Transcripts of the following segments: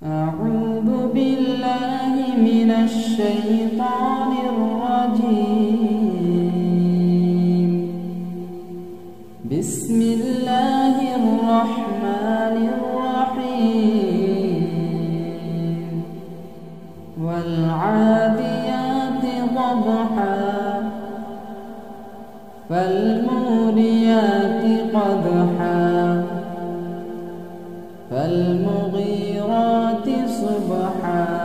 أعوذ بالله من الشيطان الرجيم. بسم الله الرحمن الرحيم. والعاديات ضبحا فالموريات قدحا فالمغيرات صبحا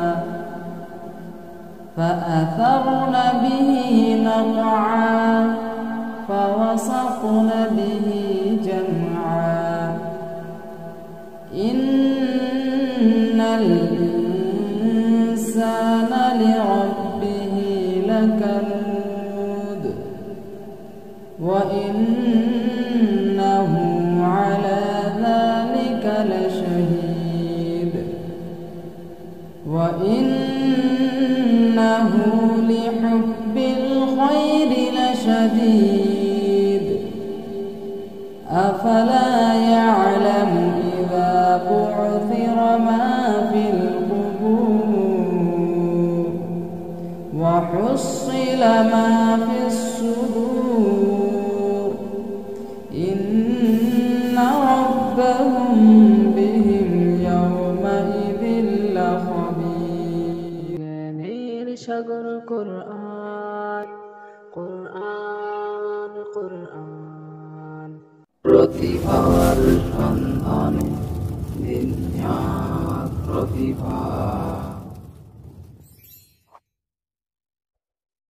فأثرن به نقعا فوسطن به جمعا إن الإنسان لربه لكنود وإنه على ذلك لشهيد وإنه لحب الخير لشديد أفلا يعلم إذا بعثر ما في القبور وحصل ما في الصدور إن ربهم بهم يومئذ لخبير. মেয়ের সাগর কোরআন কোরআন কোরআন প্রতিভার সন্ধানে দিন প্রতিভা